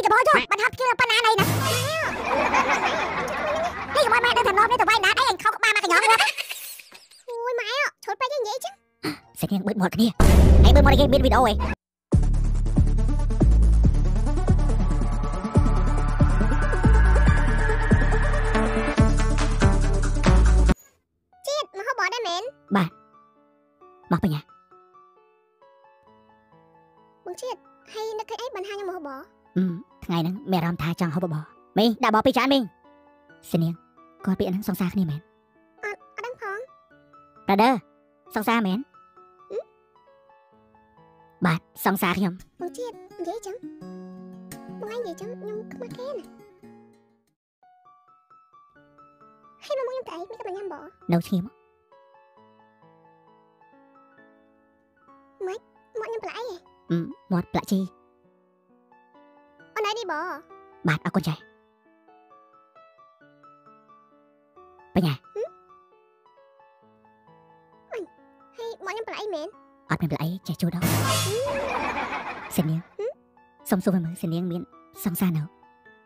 จะบอกจ้ะมันทับเกี่ยวปัญหาไหนนะนี่ว่าแม่ได้ทำนองนี่แต่ว่ายน้ำไอ้เองเขาก็มากันย้อนเลยโอ้ยแม่อ่ะชดไปยังไงchứเสียงเบิดหมดกันนี่ไอ้เบิดหมดไอ้บิดวิดีโอเองจี๊ดมาเขาบอกได้เหม็นบ้าบอกไปไงมึงจี๊ดให้นักไอ้บันหายังมาเขาบอกไงนั้นแม่รำทาจังเขาบอกมิงด่าบอกไปจานมิงเสียงก่อนปีนั้นสองซาขนี่เหม็นดังพองประเด้อสองซาเหม็นบาดสองซาขยมมึงจี๊ดเย้จังมึงไอ้เย้จังยังก็มาแค่น่ะให้มามึงยังไงไม่ก็มันยังบอกđâu chi mà mấy mọi nhân lại một lại chi ở đây đi bò bạn ở con traiไปไงให้mọi nhân lại mến ở bên lại chạy chỗ đó xin nhớ xong xuôi mới xin nhớ miễn xong xa nào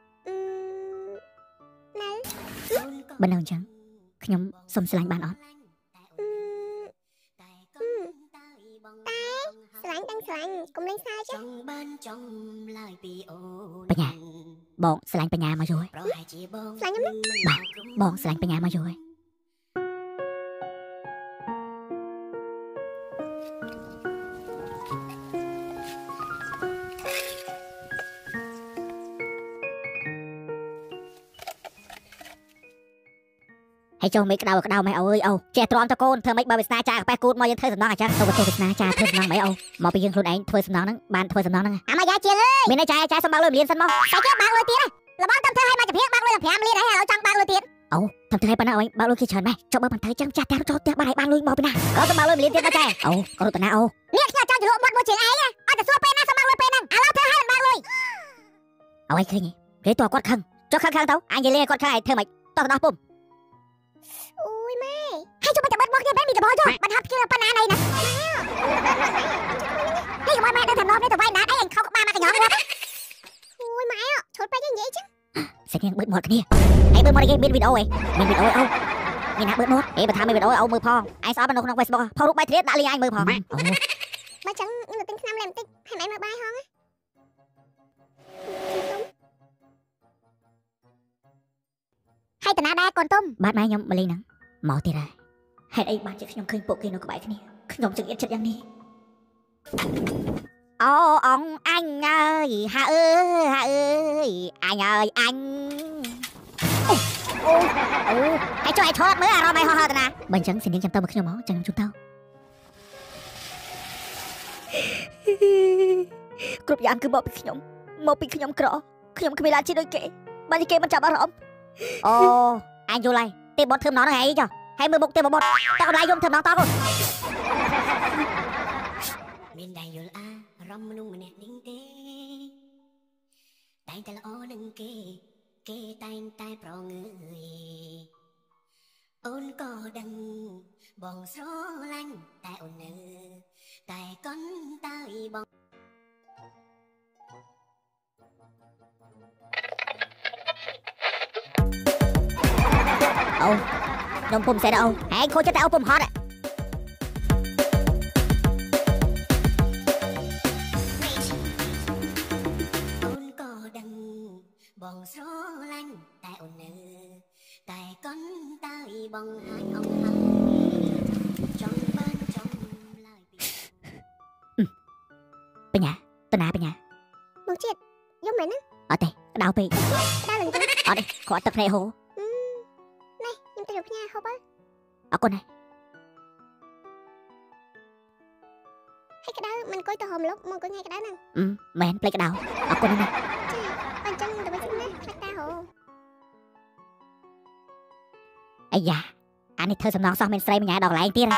bên đâu chẳngខ្ញុំសុំស្រឡាញ់បានអត់ស្រឡាញ់ដឹងស្រឡាញ់កុំលេងសើចបញ្ញាបងស្រឡាញ់បញ្ញាមកយូរហើយស្រឡាញ់ខ្ញុំណាបាទបងស្រឡាញ់បញ្ញាមកយូរហើយให้โจไม่กระดาวไม่เอาเอาเจ้าตรอมตะโกนเธอไม่บาวิสนาจ่าแปะกูดมายังเธอสำนักอาจารย์ตัววิสนาจ่าเธอสำนักไม่เอามาไปยิงคนเองเธอสำนักนั้นบ้านเธอสำนักนั้นอ่ะมายาเจียเลยมีในใจสมบัติเลยเรียนสมองใส่เชือกบางเลยตีนะระบ้านทำเธอให้มาจะเพี้ยบางเลยแผลมาเรียนให้เราจังบางเลยตีเอาทำเธอให้ปนเอาไว้บางเลยขี้เฉินไหมเจ้าบ้านมันเธอจังจ่าแต่เราเจ้าบ้านไหนบางเลยมองไปนะเราสมบัติเลยเรียนเตี้ยนะใจเอาก็รู้แต่นะเอาเนี่ยเจ้าจะรู้หมดเฉียงไอ้เนี่ยเอาแต่ซัวเป็นนะสมบัติเลยเป็นนั่งเอาเราเธอให้มันบางเลยเอาไว้คือไงเดี๋ยวตัวกดขังเจ้าขังเต้าอันเยเล่กดขังเธอไม่ต้องสนองปุ่มโอ้ยแม่ให้จุ๊บมันจะเบิดบอกยังแม่มีจะบอกจ้ะมันทับเกี่ยวปัญหาไหนนะนี่ว่าแม่ได้ทำนองนี่แต่ว่ายน้ำไอ้เองเขาก็มากันย้อนเลยโอ้ยแม่อ่ะชดไปยังไงchứเสียงเบิดหมดกันนี่ไอ้เบิดหมดไอ้บิดวิดีโอเองบิดวิดีโอเอานี่นะเบิดหมดไอ้ประธานบิดวิดีโอเอามือพองไอ้ซอฟมันลงน้องเฟซบุ๊กพอรูปใบเทียดด่าลีไอ้มือพองมาจังนี่เราติ้งน้ำแหลมติ๊กให้แม่มาใบห้องอ่ะให้แต่หน้าได้ก่อนต้มบาดไม้ยมมาลีนังหมอตีได้ให้ไอ้บาดเจ็บยมเคยปลุกกินนกกระบายที่นี่ยมจึงเอ็ดจัดอย่างนี้anh ơi Hà ơi anh ơi anh hãy cho ai thoát mới rồi mày ho ho nè mình chẳng xin những chăm tao mà khi máu chẳng chúng tao cướp giang cứ bỏ bị khi nhom cọ khi nhom không làm chi đôi kệ bao nhiêu kệมันจับอารมณ์anh vô lại tìm bọt thơm nó hay cho hay mười bột tìm bọt tao lại dùng thơm nó tao rồi miền đại vô la râm nung mình đinh tê tay tay là ó nâng kê tay pro người ôn co đằng bong số lanh tay ôn nữ tay con tay bong nông pum xe đâu hãy khôi cho tay pum hot ạ bong số lanh tay ôn nữ tay con tay bong hai ông hai trong bên trong lạiไปnhà tôi nãไปnhàมึงเจ็ดยุ่งไหมนะở đây đau bị đau lần nữa ở đây khỏi tập này hồ này nhưng tôi được nhà không á ở con này hay cái đó mình coi từ hôm lúc mình coi ngay cái đó nè mẹ play cái đầu ở con này con chân tụi mình xin nè ta hồ ai da anh ấy thơ sầm non xong mình say mình nhảy đòn lại anh tiên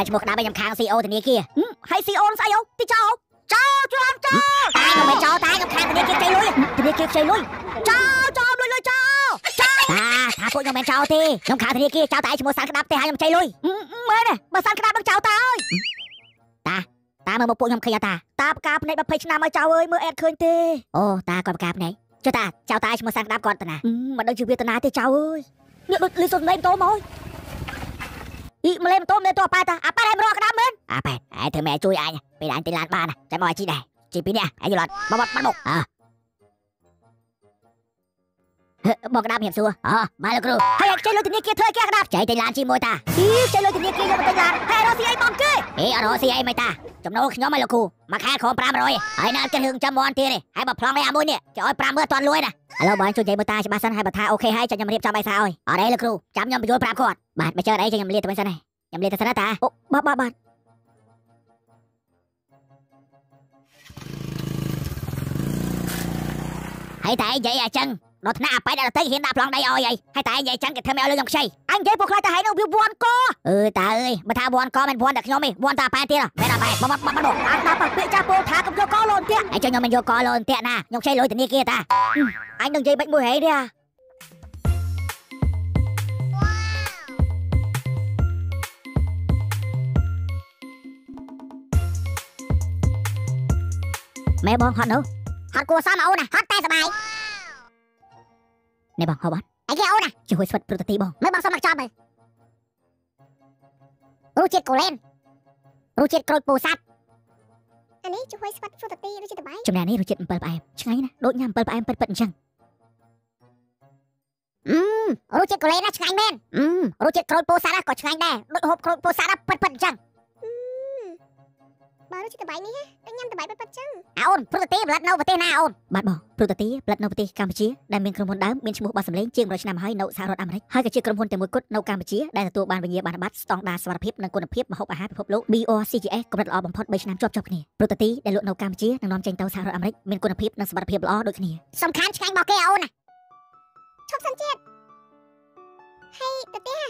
ឈ្មោះក្តាប់ខ្ញុំខាង CEO ធនាគារហើយ CEO ស្អីអូទីចោចោជួយអមចោតែខ្ញុំមិនចោតែខ្ញុំខាងធនាគារខ្ចីលុយធនាគារខ្ចីលុយចោចោលុយចោថាពួកខ្ញុំមិនចោទេខ្ញុំខាងធនាគារចោតែឈ្មោះសានក្តាប់ទេហើយខ្ញុំខ្ចីលុយមែនទេបើសានក្តាប់នឹងចោតាអើយតាមើលមកពួកខ្ញុំឃើញតាផ្កាភ្នែក20ឆ្នាំហើយចៅអើយមើលអេតឃើញទេអូតាគាត់ផ្កាភ្នែកចុះតាចៅតាឈ្មោះសានក្តាប់គាត់តាណាមិនដឹងជាវាតាណាទេចៅអើយនេះដូចលឺសុទ្ធលេងតោមកអ៊ីម្លេងតោម្លេងតោប៉ែតាអាប៉ែឲ្យមករកក្តាប់មែនអាប៉ែឲ្យធ្វើម៉ែជួយអញពេលអញទៅឡានបានចាំមកឲ្យជីដែរជីពីនេះអញយល់អត់មកមកบอกក្តាប់ខ្ញុំសួរបាទលោកគ្រូហើយខ្ចីលុយធនាគារធ្វើគេក្តាប់ចៃទៅឡានជាមួយតាខ្ចីលុយធនាគារយកទៅឡានហើយរកស៊ីអីបងគេអត់រកស៊ីអីមិនតាចំណូលខ្ញុំឲ្យលោកគ្រូមួយខែខំ500ហើយនៅចិត្តរឿងចាំមន់ទៀតទេហើយបើប្លង់នេះអាមួយនេះចោល5មើលអត់ទាន់លួយណាឥឡូវបងជួយនិយាយមើលតាច្បាស់សិនហើយបើថាអូខេហើយចាំខ្ញុំរៀបចំឯសារឲ្យអត់អីលោកគ្រូចាំខ្ញុំបញ្យល់ប្រាប់គាត់បាទបើច្រើនអីចាំខ្ញុំលាទៅវិញសិនខ្ញុំលាទៅសិនតាអូបាទហើយតែនិយាយអញ្ចឹងដល់ថ្នាក់អាប៉ែដល់ទៅហ៊ានដាក់ប្លង់ដៃឲ្យហើយតែនិយាយអញ្ចឹងគេធ្វើមិនឲ្យលុយខ្ញុំខ្ចីអញនិយាយពួកខ្លាចតែហើយនោះវាវាន់កតាអើយបើថាវាន់កមិនវាន់តែខ្ញុំទេវាន់តែអាប៉ែទៀតមែនអាប៉ែមកអញដាក់ពាក្យចាស់ពោលថាកុំយកកលូនទៀតហើយចុះខ្ញុំមិនយកកលូនទៀតណាខ្ញុំខ្ចីលុយធនាគារតាអញនឹងនិយាយបិចមួយហេទេម៉ែបងហត់នោះហត់គួរសមអូនណាហត់តែសបាយនេះបងហៅបាត់អីគេអូនណាជួយស្វិតប្រតិបងមើលបងសុំមកចប់មើលរសជាតិកូឡេនរសជាតិក្រូចពោធិ៍សាត់អានេះជួយស្វិតប្រតិរសជាតិតបាយចំណែកនេះរសជាតិអំពិលផ្អែមឆ្ងាញ់ណាដូចញ៉ាំអំពិលផ្អែមពិតអញ្ចឹងរសជាតិកូឡេនណាឆ្ងាញ់មែនរសជាតិក្រូចពោធិ៍សាត់ក៏ឆ្ងាញ់ដែរដូចហូបក្រូចពោធិ៍សាត់ពិតអញ្ចឹងបើរសជាតិតបាយនេះដូចញ៉ាំតបាយពិតចឹងអូនប្រតិផលិតនៅប្រទេសណាអូនបាទបងប្រតិផលិតនៅប្រទេសកម្ពុជាដែលមានក្រុមហ៊ុនដើមមានឈ្មោះបោះសម្លេងជាង100ឆ្នាំហើយនៅសហរដ្ឋអាមេរិកហើយក៏ជាក្រុមហ៊ុនតែមួយគត់នៅកម្ពុជាដែលទទួលបានវិញ្ញាបនបត្រស្តង់ដារសុវត្ថិភាពនិងគុណភាពម្ហូបអាហារពិភពលោក BRCGS កម្រិតល្អបំផុត3ឆ្នាំជាប់គ្នាប្រតិដែលលក់នៅកម្ពុជានិងនាំចេញទៅសហរដ្ឋអាមេរិកមានគុណភាពនិងសុវត្ថិភាពល្អដូចគ្នាសំខាន់ឆ្ងាញ់របស់គេអូនណាឈប់សិនជាតិហើយទៅទៀត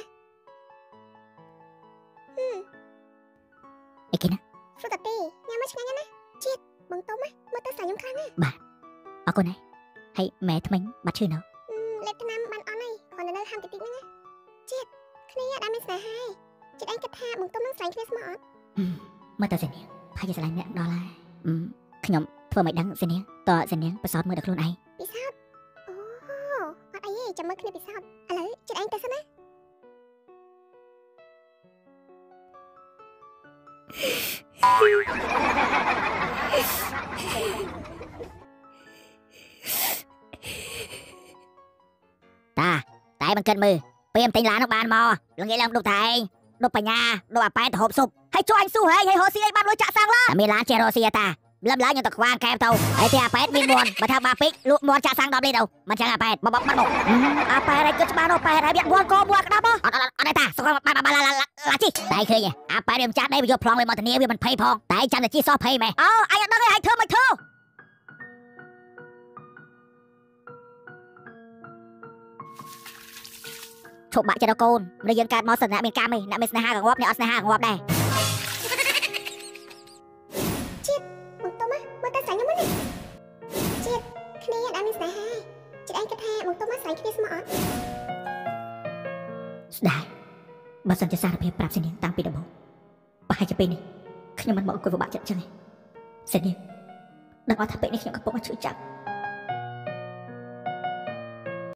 អីគេណាព្រោះតាទីញ៉ាំមកឆ្ងាញ់ណាស់ជាតិបងតុំមើលទៅស្អាតខ្ញុំខ្លាំងណាស់បាទអរគុណហើយហើយម៉ែថ្មិញបាត់ឈឺនៅលេបថ្នាំបានអន់ហើយគ្រាន់តែនៅហាមតិចហ្នឹងណាជាតិគ្នាដែលមានស្នេហាជាតិឯងគិតថាបងតុំនឹងស្រឡាញ់គ្នាស្មោះអត់មើលទៅសិនថាជាស្រឡាញ់អ្នកដល់ហើយខ្ញុំធ្វើមិនដឹងសិនតសិនបសោតមើលដល់ខ្លួនឯងពិសោធន៍អូអត់អីទេចាំមើលគ្នាពិសោធន៍ឥឡូវជាតិឯងទៅសិនណាតែមិនគិតមើលពេលតែងឡាននោះបានមកល្ងាចឡើងដុបតែឯងដុបបញ្ញាដុបអាប៉ែទៅហូបស៊ុបហើយជួយអញស៊ូហែងហើយរកស៊ីឲ្យបានលុយចាក់សាំងឡើយមានឡានចេះរកស៊ីតាលឹមឡើងខ្ញុំទៅខ្វាងកែបទៅហើយតែអាប៉ែមានមន់បើថាបាពេកលក់មន់ចាក់សាំង10លីត្រទៅមិនចឹងអាប៉ែបបអាប៉ែឲ្យគិតច្បាស់នោះប៉ែឲ្យវាមន់កមួយក្តាប់អត់តាសុខបានឡាជីតែឃើញអាប៉ែវាចាស់ដែរវាយកប្លង់វាមកធានាវាមិនភ័យផងតែចាំតែជីសោះភ័យមែនអូអញអត់ដឹងទេឲ្យធ្វើមិនធ្វើឈប់បាក់ចិត្តដល់កូនមនុស្សយើងកើតមកសិនអ្នកមានកម្មឯងអ្នកមានស្នេហាក៏ងាប់អ្នកអត់ស្នេហាក៏ងាប់ដែរជាតិបងតុំមើលទៅស្អាតខ្ញុំណាជាតិគ្នាដែលមានស្នេហាជាតិឯងគិតថាបងតុំស្អាតគ្នាស្មោះអត់ស្ដាយបើសិនជាសារភាពប្រាប់សិនតាំងពីដំបូងប្រហែលជាពេលនេះខ្ញុំមិនមកអង្គុយពិបាកចិត្តចឹងឯងសិនដឹងអត់ថាពេលនេះខ្ញុំកំពុងឈឺចាប់